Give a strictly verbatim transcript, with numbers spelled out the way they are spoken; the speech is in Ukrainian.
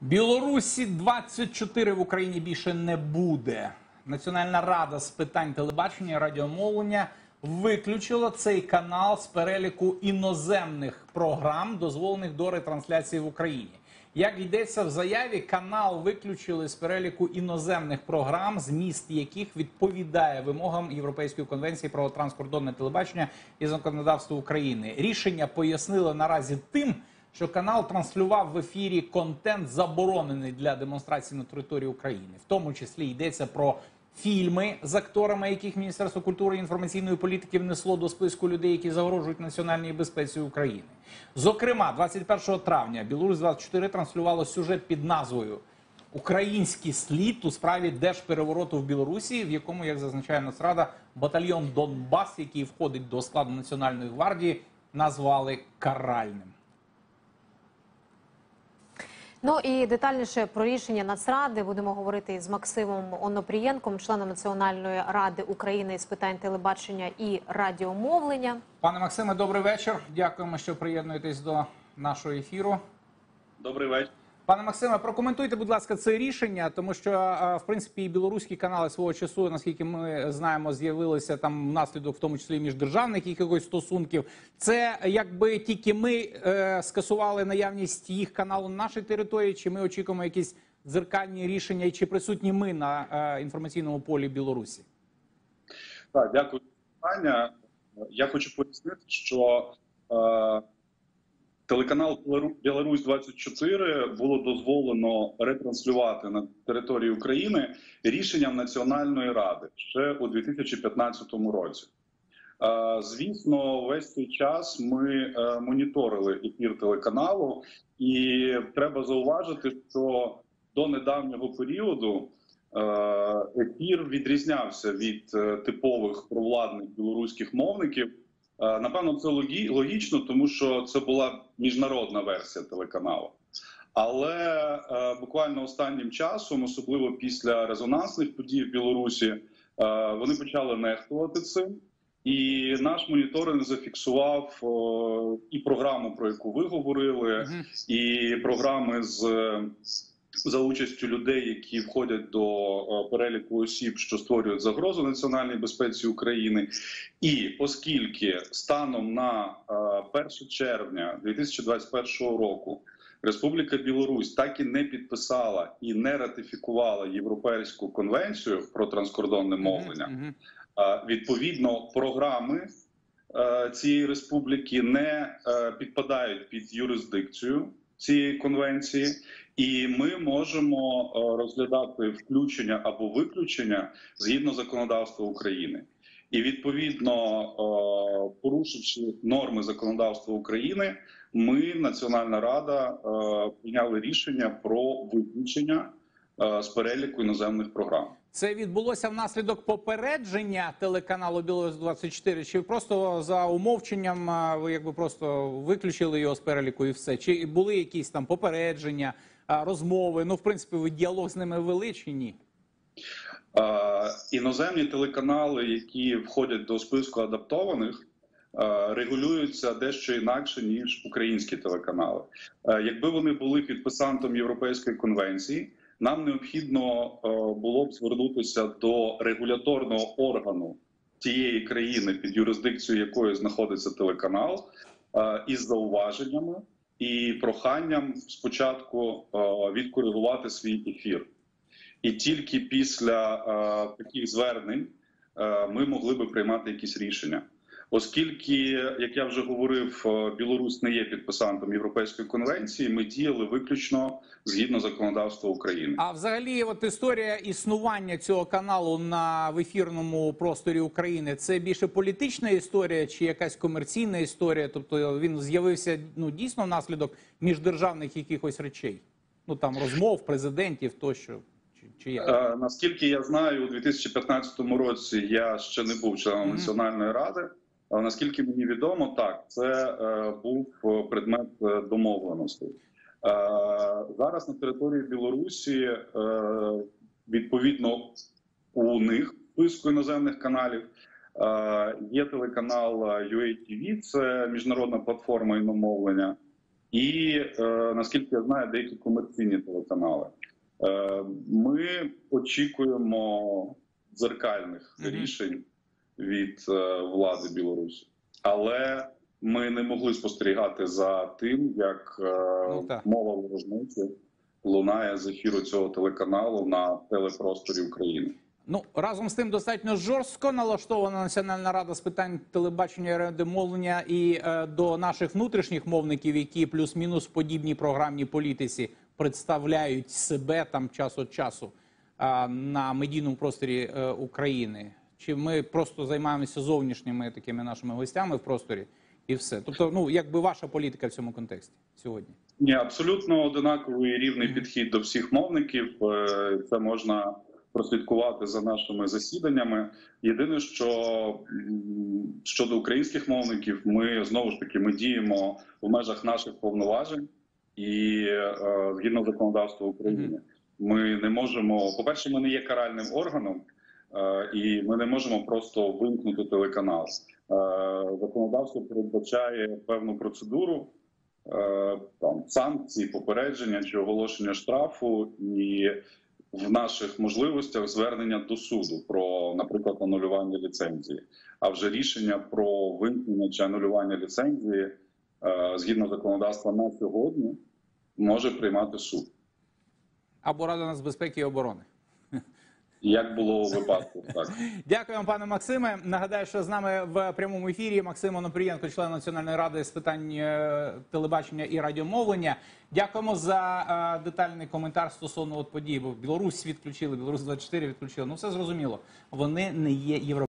Білорусі двадцять чотири в Україні більше не буде. Національна рада з питань телебачення і радіомовлення виключила цей канал з переліку іноземних програм, дозволених до ретрансляції в Україні. Як йдеться в заяві, канал виключили з переліку іноземних програм, зміст яких відповідає вимогам Європейської конвенції про транскордонне телебачення і законодавство України. Рішення пояснили наразі тим, що канал транслював в ефірі контент, заборонений для демонстрації на території України. В тому числі йдеться про фільми з акторами, яких Міністерство культури і інформаційної політики внесло до списку людей, які загрожують національній безпеці України. Зокрема, двадцять першого травня Білорусь двадцять чотири транслювало сюжет під назвою «Український слід у справі держперевороту в Білорусі», в якому, як зазначає Нацрада, батальйон «Донбас», який входить до складу Національної гвардії, назвали каральним. Ну і детальніше про рішення Нацради будемо говорити з Максимом Онопрієнком, членом Національної ради України з питань телебачення і радіомовлення. Пане Максиме, добрий вечір. Дякуємо, що приєднуєтесь до нашого ефіру. Добрий вечір. Пане Максиме, прокоментуйте, будь ласка, це рішення, тому що, в принципі, і білоруські канали свого часу, наскільки ми знаємо, з'явилися там внаслідок, в тому числі, міждержавних якихось стосунків. Це якби тільки ми е, скасували наявність їх каналу на нашій території, чи ми очікуємо якісь дзеркальні рішення, і чи присутні ми на е, інформаційному полі Білорусі? Так, дякую за питання. Я хочу пояснити, що е, телеканал «Білорусь двадцять чотири» було дозволено ретранслювати на території України рішенням Національної ради ще у дві тисячі п'ятнадцятому році. Звісно, весь цей час ми моніторили ефір телеканалу, і треба зауважити, що до недавнього періоду ефір відрізнявся від типових провладних білоруських мовників. Напевно, це логічно, тому що це була міжнародна версія телеканалу. Але е, буквально останнім часом, особливо після резонансних подій в Білорусі, е, вони почали нехтувати цим. І наш моніторинг зафіксував е, і програму, про яку ви говорили, mm-hmm. і програми з... за участю людей, які входять до переліку осіб, що створюють загрозу національній безпеці України. І оскільки станом на перше червня дві тисячі двадцять першого року Республіка Білорусь так і не підписала і не ратифікувала Європейську конвенцію про транскордонне мовлення, відповідно, програми цієї республіки не підпадають під юрисдикцію цієї конвенції, і ми можемо розглядати включення або виключення згідно законодавства України. І відповідно, порушивши норми законодавства України, ми, Національна рада, прийняли рішення про виключення з переліку іноземних програм. Це відбулося внаслідок попередження телеканалу «Білорусь двадцять чотири», чи просто за умовченням ви якби просто виключили його з переліку і все? Чи були якісь там попередження, розмови? Ну, в принципі, ви діалог з ними вели чи ні? Е, іноземні телеканали, які входять до списку адаптованих, е, регулюються дещо інакше, ніж українські телеканали. Е, якби вони були підписантом Європейської конвенції, нам необхідно е, було б звернутися до регуляторного органу тієї країни, під юрисдикцією якої знаходиться телеканал, е, із зауваженнями і проханням спочатку е, відкоригувати свій ефір. І тільки після е, таких звернень е, ми могли би приймати якісь рішення. Оскільки, як я вже говорив, Білорусь не є підписантом Європейської конвенції, ми діяли виключно згідно законодавства України. А взагалі, от історія існування цього каналу на в ефірному просторі України, це більше політична історія чи якась комерційна історія? Тобто він з'явився ну дійсно внаслідок міждержавних якихось речей? Ну там розмов президентів тощо? Чи, чи як? Е, наскільки я знаю, у дві тисячі п'ятнадцятому році я ще не був членом mm-hmm. Національної ради. Але наскільки мені відомо, так, це е, був предмет домовленостей. Е, зараз на території Білорусі, е, відповідно, у них в списку іноземних каналів е, є телеканал ю ей ті ві, це міжнародна платформа іномовлення. і, е, наскільки я знаю, деякі комерційні телеканали. Е, ми очікуємо дзеркальних Мгм. рішень від е, влади Білорусі. Але ми не могли спостерігати за тим, як е, Ну, так. мова ворожнечі лунає з ефіру цього телеканалу на телепросторі України. Ну, разом з тим, достатньо жорстко налаштована Національна рада з питань телебачення і радіомовлення і е, до наших внутрішніх мовників, які плюс-мінус в подібній програмній політиці представляють себе там час від часу е, на медійному просторі е, України. Чи ми просто займаємося зовнішніми такими нашими гостями в просторі і все? Тобто, ну, якби ваша політика в цьому контексті сьогодні? Ні, абсолютно одинаковий рівний Мгм. підхід до всіх мовників. Е, Це можна прослідкувати за нашими засіданнями. Єдине, що м, щодо українських мовників, ми знову ж таки ми діємо в межах наших повноважень і е, згідно законодавства України. Ми не можемо, по-перше, ми не є каральним органом, е, і ми не можемо просто вимкнути телеканал. Е, Законодавство передбачає певну процедуру. Е, Там санкції, попередження чи оголошення штрафу, і в наших можливостях звернення до суду про, наприклад, анулювання ліцензії. А вже рішення про вимкнення чи анулювання ліцензії е, згідно законодавства на сьогодні може приймати суд. Або Рада нацбезпеки і оборони. Як було у випадку, так. Дякую вам, пане Максиме. Нагадаю, що з нами в прямому ефірі Максим Онопрієнко, член Національної ради з питань е, телебачення і радіомовлення. Дякуємо за е, детальний коментар стосовно от подій. Бо Білорусь відключили, Білорусь двадцять чотири відключили. Ну, все зрозуміло. Вони не є європейськими.